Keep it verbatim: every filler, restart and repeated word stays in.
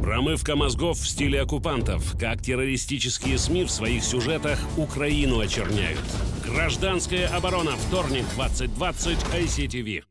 Промывка мозгов в стиле оккупантов. Как террористические СМИ в своих сюжетах Украину очерняют. Гражданская оборона. Вторник, двадцать двадцать, ай си ти ви.